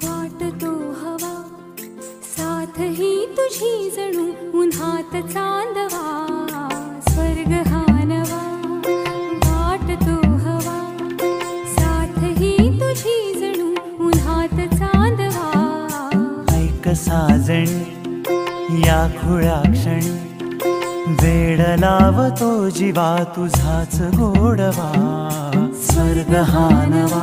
वाटतो हवा साथ ही तुझी जणू उन्हात चांदवा स्वर्ग हा नवा वाटतो हवा साथ ही तुझी जणू उन्हात चांदवा ऐक साजणी या खुळ्या क्षणी वेड लावतो जीवा तुझाच गोडवा स्वर्ग हा नवा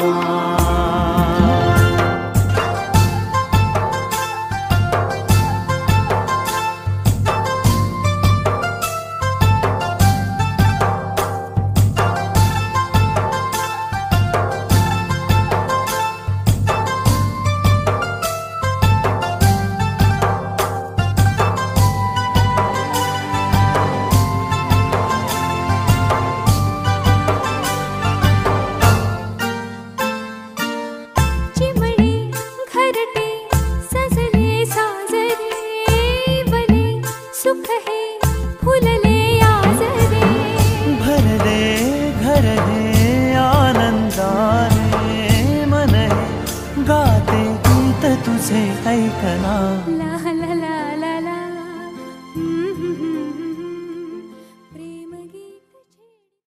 सुख है फुलले आजरे भरले घर हे आनंदाने मन गाते गीत तुझे ऐकना